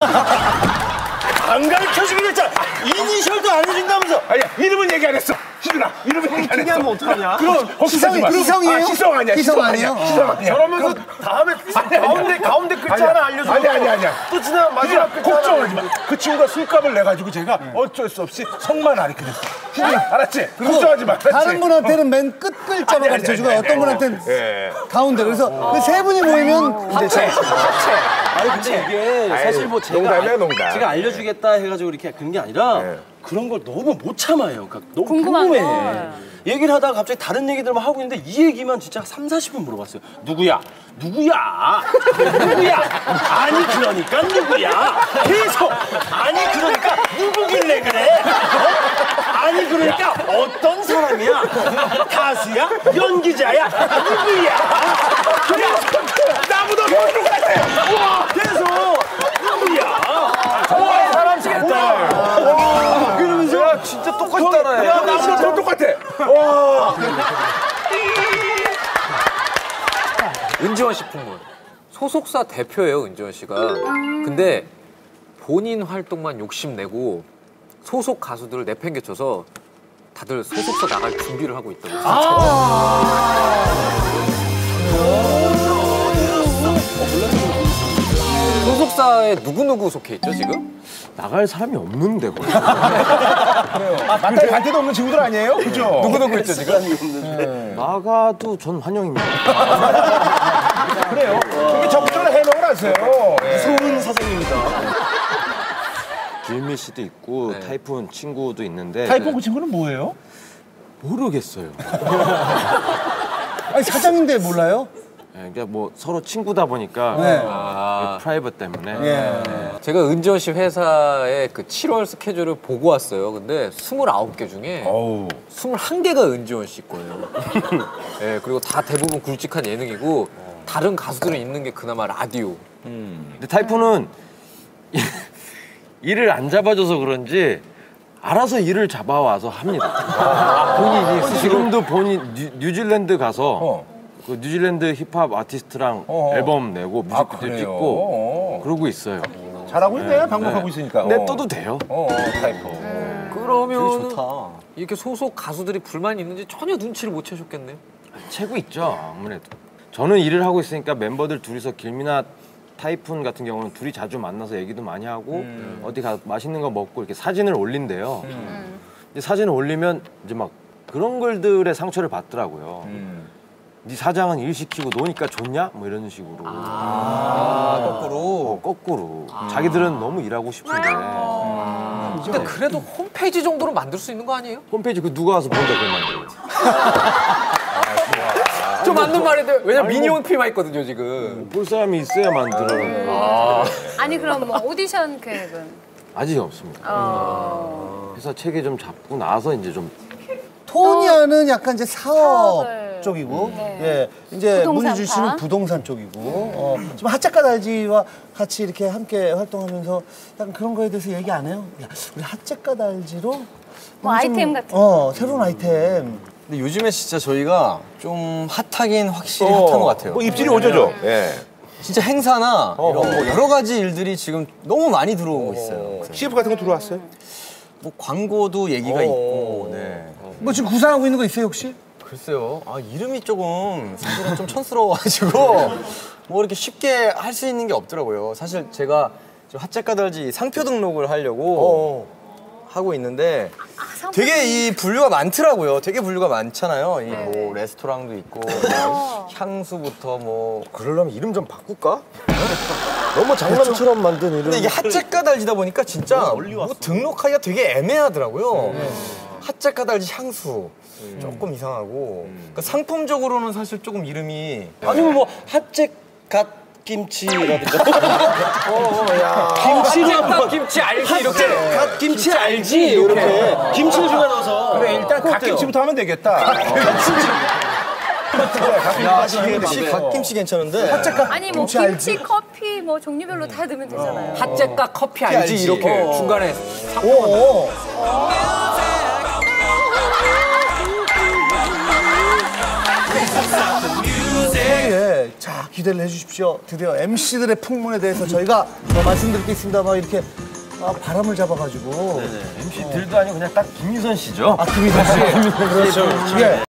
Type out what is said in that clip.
안 가르쳐주기로 했잖아. 이니셜도 안 해준다면서. 아니야, 이름은 얘기 안 했어. 희준아, 이름은 얘기 안 했어. 특이하면 어떡하냐? 그럼 희성이에요? 희성 아니야. 희성 아니에요? 희성 아니야. 저러면서 다음에 가운데 글자 하나 알려줘. 아니야. 또 지나면 마지막 글자 걱정하지 마. 그 친구가 술값을 내가지고 제가 어쩔 수 없이 성만 가르쳐줬어. 희준아, 알았지? 걱정하지 마. 다른 분한테는 맨 끝 글자만 가르쳐주고 어떤 분한테는 가운데. 그래서 그 세 분이 모이면 합체. 아니 근데 이게 사실 뭐 농담이야, 농담. 제가 알려주겠다 해가지고 이렇게 그런 게 아니라 그런 걸 너무 못 참아요. 그러니까 너무 궁금해. 얘기를 하다가 갑자기 다른 얘기들만 하고 있는데 이 얘기만 진짜 3, 40분 물어봤어요. 누구야? 아니 그러니까 누구야? 계속 아니 그러니까 누구길래 그래? 아니 그러니까 어떤 사람이야? 가수야? 연기자야? 누구야? 나보다 더 똑같아. 와 계속 누구야? 좋아하는 사람 찾다. 그러면서 야, 진짜 똑같이 따라해. 야, 나보다 더 똑같아. 와. 은지원 씨 풍문. 소속사 대표예요, 은지원 씨가. 근데 본인 활동만 욕심내고 소속 가수들을 내팽개쳐서 다들 소속사 나갈 준비를 하고 있다고. 소속사에 누구 속해 있죠, 지금? 나갈 사람이 없는데 거의. 마땅히 갈 데도 없는 친구들 아니에요? 그죠? 누구 있죠, 지금? 나가도 전 환영입니다. 그래요. 그게 적극적으로 해명을 하세요. 무서운 사장입니다. 길미 씨도 있고 타이푼 친구도 있는데 타이푼 그 친구는 뭐예요? 모르겠어요. 아니 사장인데 몰라요? 그러니까 뭐 서로 친구다 보니까 프라이버트 때문에. 제가 은지원 씨 회사의 그 7월 스케줄을 보고 왔어요. 근데 29개 중에 21개가 은지원 씨 거예요. 그리고 다 대부분 굵직한 예능이고 다른 가수들은 있는 게 그나마 라디오. 근데 타이푼은 일을 안 잡아줘서 그런지 알아서 일을 잡아와서 합니다. 본인이 지금도 뉴질랜드 가서 그 뉴질랜드 힙합 아티스트랑 앨범 내고 뮤직비디오 찍고 그러고 있어요. 잘하고 있네. 방법하고 있으니까. 냅둬도 돼요. 타이푼. 그러면 좋다. 이렇게 소속 가수들이 불만이 있는지 전혀 눈치를 못 채셨겠네요. 채고 있죠, 아무래도. 저는 일을 하고 있으니까 멤버들 둘이서 길미나 타이푼 같은 경우는 둘이 자주 만나서 얘기도 많이 하고 어디 가서 맛있는 거 먹고 이렇게 사진을 올린대요. 근데 사진을 올리면 이제 막 그런 글들의 상처를 받더라고요. 네 사장은 일 시키고 노니까 좋냐? 뭐 이런 식으로. 거꾸로. 거꾸로. 자기들은 너무 일하고 싶은데. 근데 그래도 홈페이지 정도로 만들 수 있는 거 아니에요? 홈페이지 그 누가 와서 본다 그런 말이에요. 좀 맞는 말인데 왜냐면 미니홈 필요가 있거든요 지금. 볼 사람이 있어야 만들어요. 아니 그럼 뭐 오디션 계획은? 아직 없습니다. 회사 체계 좀 잡고 나서 이제 좀. 토니아는 약간 이제 사업 사업을. 쪽이고, 이제 부동산파. 문희준 씨는 부동산 쪽이고, 지금 핫작가 달지와 같이 이렇게 함께 활동하면서 약간 그런 거에 대해서 얘기 안 해요? 야, 우리 핫작가 달지로 뭐 아이템 같은 거. 새로운 아이템. 근데 요즘에 진짜 저희가 좀 핫하긴 확실히 핫한 것 같아요. 뭐 입질이 오죠죠. 진짜 행사나 이런 뭐 여러 가지 일들이 지금 너무 많이 들어오고 있어요. CF 같은 거 들어왔어요? 뭐 광고도 얘기가 있고, 뭐 지금 구상하고 있는 거 있어요 혹시? 글쎄요. 이름이 조금 사실은 좀 촌스러워가지고 뭐 이렇게 쉽게 할 수 있는 게 없더라고요. 사실 제가 지금 핫작가달지 상표 등록을 하려고 하고 있는데 되게 이 분류가 많더라고요. 되게 분류가 많잖아요. 이 뭐 레스토랑도 있고 향수부터 뭐 그러려면 이름 좀 바꿀까? 너무 장난처럼 만든 이름. 근데 이게 핫작가달지다 보니까 진짜 뭐 등록하기가 되게 애매하더라고요. 핫작가달지 향수 조금 이상하고 그러니까 상품적으로는 사실 조금 이름이 아니면 뭐 핫잭갓 김치라든가. 김치는 김치 알지 이렇게. 갓 김치 알지? 이렇게 김치를 좀 넣어서. 그래, 일단 갓김치부터 하면 되겠다. 갓김치 괜찮은데. 아니 뭐 김치, 커피 뭐 종류별로 다 넣으면 되잖아요. 핫잭과 커피 알지 이렇게 중간에 자, 기대를 해주십시오. 드디어 MC들의 풍문에 대해서 저희가 말씀드릴 게 있습니다. 막 이렇게 바람을 잡아가지고 MC들도 아니고 그냥 딱 김유선 씨죠. 김희선 씨. 그렇죠. 예.